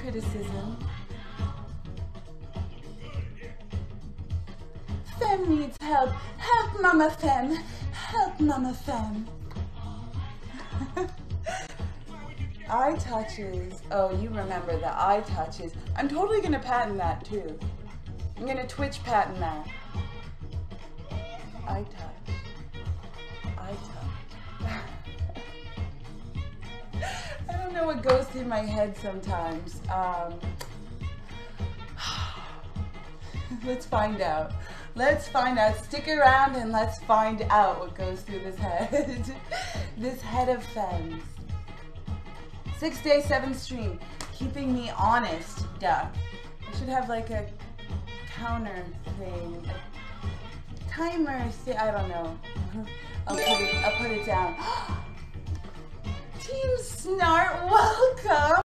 criticism. Femme needs help. Help, Mama Femme. Help, Mama Femme. Eye touches. Oh, you remember the eye touches. I'm totally gonna patent that too. I'm gonna Twitch patent that. Eye touch. Eye touch. I don't know what goes through my head sometimes. Let's find out. Let's find out. Stick around and let's find out what goes through this head. This head of Femmes. 6 day, 7 stream. Keeping me honest, duck. I should have like a counter thing. A timer thing. I don't know. I'll put it down. Team Snart, welcome.